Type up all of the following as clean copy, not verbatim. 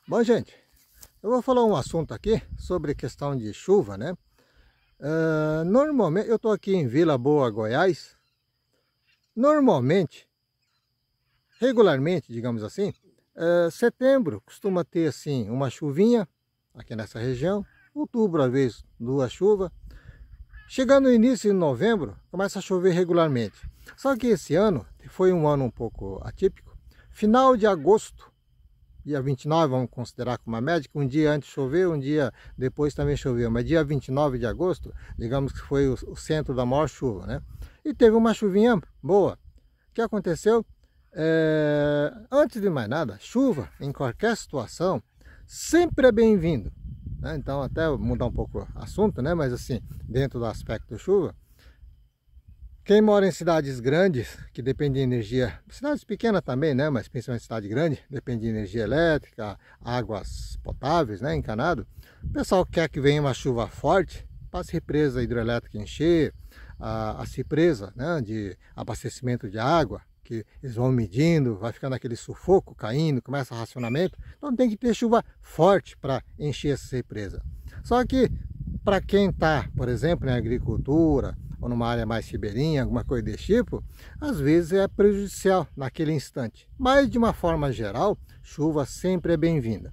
Bom, gente, eu vou falar um assunto aqui sobre questão de chuva, né? Normalmente, eu estou aqui em Vila Boa, Goiás. Normalmente, regularmente, digamos assim, setembro costuma ter assim uma chuvinha aqui nessa região. Outubro, às vezes, duas chuvas. Chegando no início de novembro, começa a chover regularmente. Só que esse ano foi um ano um pouco atípico. Final de agosto, dia 29, vamos considerar como uma média, um dia antes choveu, um dia depois também choveu. Mas dia 29 de agosto, digamos que foi o centro da maior chuva, né? E teve uma chuvinha boa. O que aconteceu? Antes de mais nada, chuva em qualquer situação sempre é bem-vindo, né? Então, até mudar um pouco o assunto, né? Mas assim, dentro do aspecto chuva, quem mora em cidades grandes, que depende de energia, cidades pequenas também, né? Mas principalmente cidade grande, depende de energia elétrica, águas potáveis, né? Encanado. O pessoal quer que venha uma chuva forte, para as represas hidrelétricas encher, as represas, né? De abastecimento de água, que eles vão medindo, vai ficando aquele sufoco caindo, começa racionamento. Então tem que ter chuva forte para encher essa represa. Só que para quem está, por exemplo, na agricultura, ou numa área mais ribeirinha, alguma coisa desse tipo, às vezes é prejudicial naquele instante. Mas de uma forma geral, chuva sempre é bem-vinda.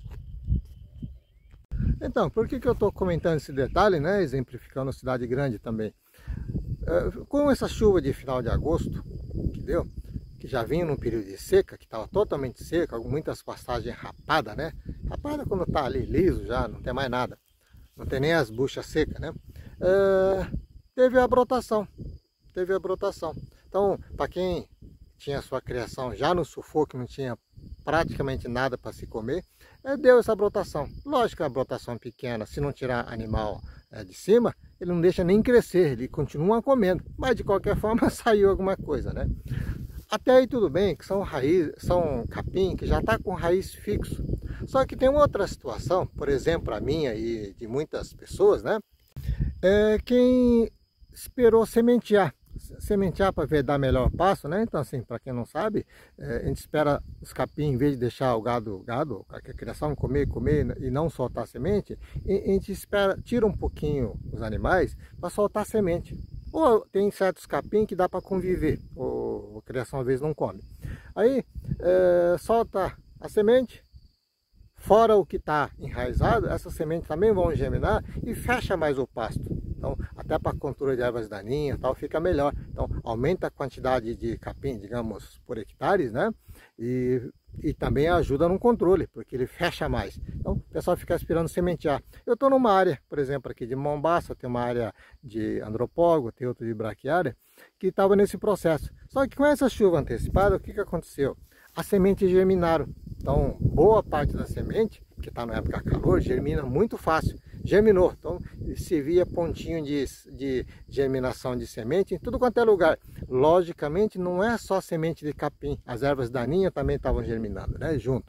Então, por que eu estou comentando esse detalhe, né? Exemplificando a cidade grande também. Com essa chuva de final de agosto, que deu, que já vinha num período de seca, que estava totalmente seca, com muitas passagens rapadas, né? Rapada quando está ali liso já, não tem mais nada. Não tem nem as buchas secas, né? Teve a brotação. Então, para quem tinha sua criação já no sufoco, não tinha praticamente nada para se comer, deu essa brotação. Lógico que a brotação pequena, se não tirar animal de cima, ele não deixa nem crescer, ele continua comendo. Mas de qualquer forma saiu alguma coisa, né? Até aí tudo bem, que são capim que já está com raiz fixo. Só que tem outra situação, por exemplo, a minha e de muitas pessoas, né? Quem esperou sementear para ver dar melhor passo, né? Então assim, para quem não sabe, a gente espera os capim, em vez de deixar o gado, a criação comer e não soltar a semente, a gente espera, tira um pouquinho os animais para soltar a semente. Ou tem certos capim que dá para conviver, ou a criação às vezes não come. Aí solta a semente, fora o que está enraizado, essas sementes também vão germinar e fecha mais o pasto. Então, até para a controle de ervas daninhas, tal, fica melhor. Então, aumenta a quantidade de capim, digamos, por hectares, né? E também ajuda no controle, porque ele fecha mais. Então, o pessoal fica esperando sementear. Eu estou numa área, por exemplo, aqui de Mombaça, tem uma área de andropólogo, tem outra de braquiária, que estava nesse processo. Só que com essa chuva antecipada, o que aconteceu? As sementes germinaram. Então, boa parte da semente, que está na época calor, germina muito fácil. Germinou, então se via pontinho de germinação de semente em tudo quanto é lugar. Logicamente, não é só semente de capim, as ervas daninhas também estavam germinando, né, junto.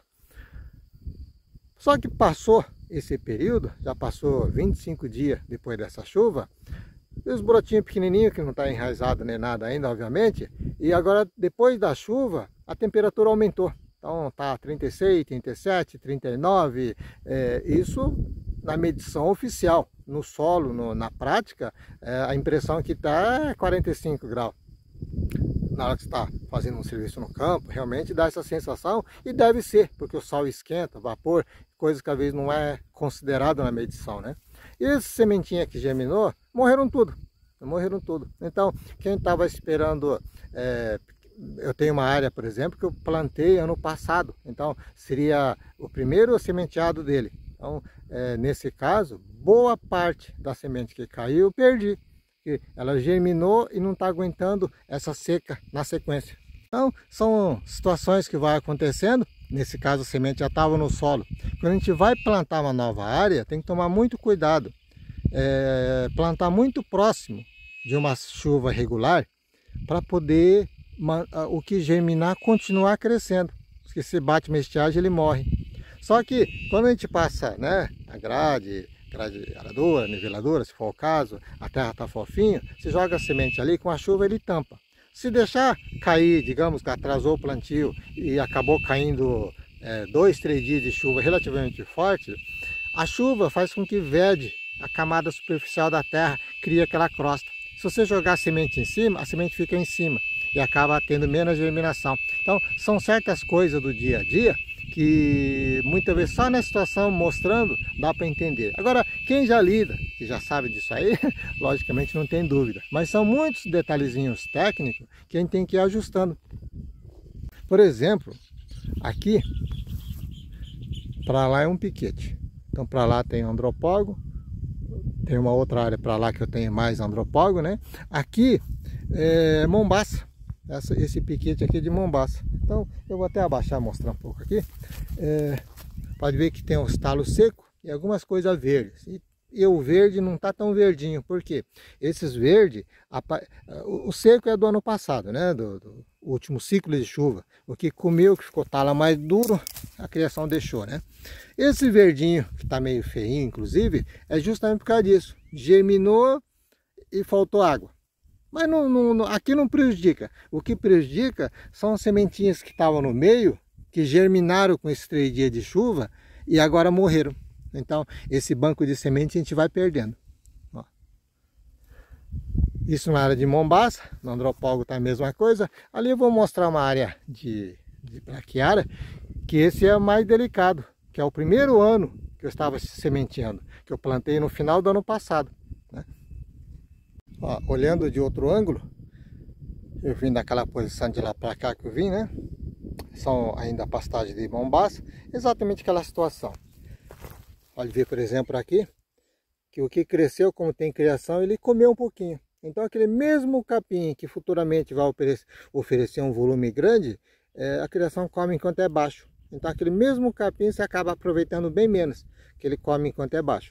Só que passou esse período, já passou 25 dias depois dessa chuva, e os brotinhos pequenininhos, que não está enraizado nem nada ainda, obviamente, e agora, depois da chuva, a temperatura aumentou. Então tá 36, 37, 39, isso na medição oficial. No solo, na prática, a impressão que está é 45 graus. Na hora que você está fazendo um serviço no campo, realmente dá essa sensação, e deve ser, porque o sol esquenta, vapor, coisa que às vezes não é considerado na medição, né? E essas sementinhas que germinou, morreram tudo. Então, quem estava esperando... eu tenho uma área, por exemplo, que eu plantei ano passado, então seria o primeiro sementeado dele. Então, nesse caso, boa parte da semente que caiu, eu perdi. Ela germinou e não está aguentando essa seca na sequência. Então, são situações que vão acontecendo. Nesse caso, a semente já estava no solo. Quando a gente vai plantar uma nova área, tem que tomar muito cuidado. Plantar muito próximo de uma chuva regular, para poder o que germinar continuar crescendo. Porque se bate uma estiagem, ele morre. Só que quando a gente passa, né, a grade aradora, niveladora, se for o caso, a terra está fofinha, você joga a semente ali, com a chuva ele tampa. Se deixar cair, digamos que atrasou o plantio e acabou caindo 2, 3 dias de chuva relativamente forte, a chuva faz com que vede a camada superficial da terra, cria aquela crosta. Se você jogar a semente em cima, a semente fica em cima e acaba tendo menos germinação. Então, são certas coisas do dia a dia que muitas vezes só na situação mostrando dá para entender. Agora, quem já lida, que já sabe disso aí, logicamente não tem dúvida. Mas são muitos detalhezinhos técnicos que a gente tem que ir ajustando. Por exemplo, aqui, para lá é um piquete. Então, para lá tem andropólogo. Tem uma outra área para lá que eu tenho mais andropólogo, né? Aqui é mombaça. Esse piquete aqui é de mombaça. Então eu vou até abaixar, mostrar um pouco aqui. Pode ver que tem os talos secos e algumas coisas verdes. E o verde não está tão verdinho. Por quê? Esses verdes, o seco é do ano passado, né? Do último ciclo de chuva. O que comeu, que ficou tala mais duro, a criação deixou, né? Esse verdinho, que está meio feinho, inclusive, é justamente por causa disso. Germinou e faltou água. Mas aqui não prejudica. O que prejudica são as sementinhas que estavam no meio, que germinaram com esses 3 dias de chuva e agora morreram. Então, esse banco de semente a gente vai perdendo. Ó. Isso na área de mombaça, no andropólogo está a mesma coisa. Ali eu vou mostrar uma área de braquiária, que esse é mais delicado, que é o primeiro ano que eu estava sementeando, que eu plantei no final do ano passado. Né? Ó, olhando de outro ângulo, eu vim daquela posição de lá para cá que eu vim, né? São ainda pastagens de mombaça, exatamente aquela situação. Pode ver, por exemplo, aqui, que o que cresceu, como tem criação, ele comeu um pouquinho. Então aquele mesmo capim que futuramente vai oferecer um volume grande, a criação come enquanto é baixo. Então aquele mesmo capim você acaba aproveitando bem menos, que ele come enquanto é baixo.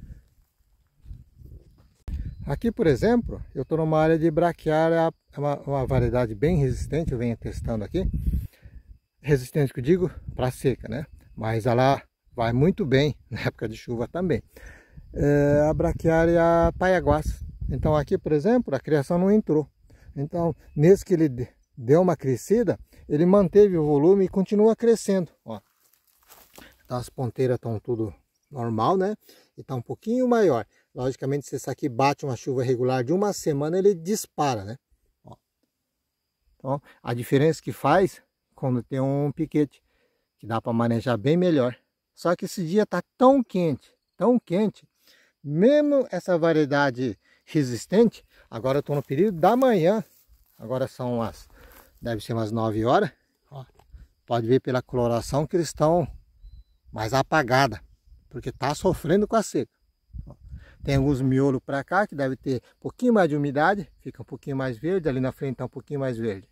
Aqui, por exemplo, eu estou numa área de braquiária, uma variedade bem resistente, eu venho testando aqui. Resistente que eu digo, para seca, né? Mas ela vai muito bem na época de chuva também. A braquiária paiaguás. Então aqui, por exemplo, a criação não entrou. Então, nesse que ele deu uma crescida, ele manteve o volume e continua crescendo. Ó. Então, as ponteiras estão tudo normal, né? E está um pouquinho maior. Logicamente, se esse aqui bate uma chuva regular de uma semana, ele dispara, né? Ó. Então, a diferença que faz quando tem um piquete, que dá para manejar bem melhor. Só que esse dia está tão quente, mesmo essa variedade resistente, agora eu estou no período da manhã, agora são deve ser umas 9 horas, ó, pode ver pela coloração que eles estão mais apagados, porque está sofrendo com a seca. Ó, tem alguns miolos para cá que deve ter um pouquinho mais de umidade, fica um pouquinho mais verde, ali na frente está um pouquinho mais verde.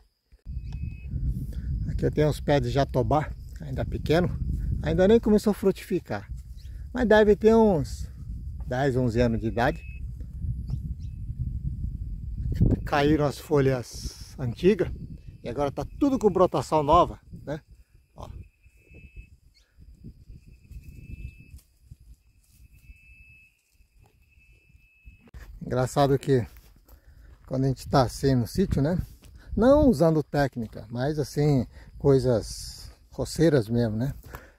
Aqui eu tenho uns pés de jatobá, ainda pequeno, ainda nem começou a frutificar, mas deve ter uns 10, 11 anos de idade. Caíram as folhas antigas e agora está tudo com brotação nova, né? Ó. Engraçado que quando a gente está assim no sítio, né? Não usando técnica, mas assim, coisas roceiras mesmo, né?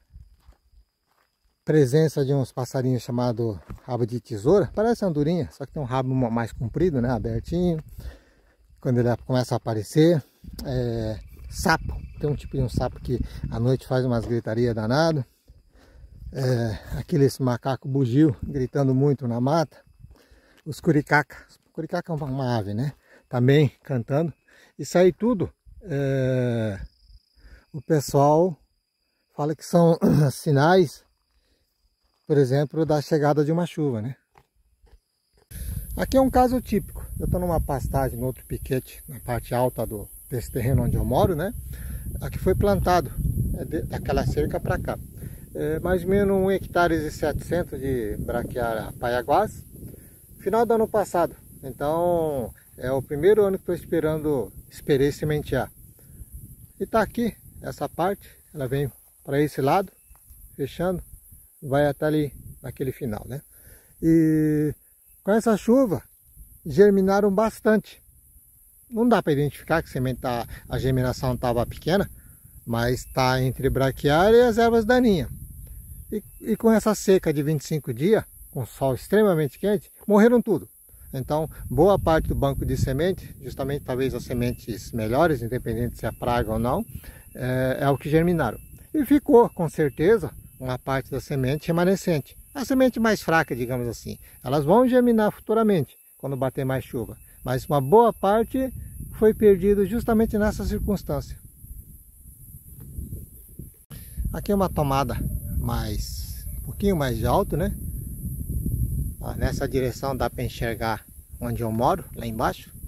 Presença de uns passarinhos chamados rabo de tesoura, parece andorinha, só que tem um rabo mais comprido, né? Abertinho. Quando ele começa a aparecer, sapo, tem um tipo de um sapo que à noite faz umas gritarias danadas. Aqueles macacos bugio gritando muito na mata. Os curicacas, curicaca é uma ave, né? Também cantando. Isso aí tudo, o pessoal fala que são sinais, por exemplo, da chegada de uma chuva, né? Aqui é um caso típico. Eu estou numa pastagem, no outro piquete, na parte alta desse terreno onde eu moro, né? Aqui foi plantado, daquela cerca para cá. Mais ou menos 1,7 hectares de braquiária paiaguás, final do ano passado. Então, é o primeiro ano que estou esperei sementear. E está aqui, essa parte, ela vem para esse lado, fechando, vai até ali, naquele final, né? E com essa chuva, germinaram bastante. Não dá para identificar que a germinação estava pequena, mas está entre braquiária e as ervas daninhas. E com essa seca de 25 dias, com sol extremamente quente, morreram tudo. Então, boa parte do banco de semente, justamente talvez as sementes melhores, independente se é praga ou não, é o que germinaram. E ficou, com certeza, uma parte da semente remanescente. A semente mais fraca, digamos assim. Elas vão germinar futuramente, quando bater mais chuva. Mas uma boa parte foi perdida justamente nessa circunstância. Aqui é uma tomada um pouquinho mais de alto, né? Nessa direção dá para enxergar onde eu moro, lá embaixo.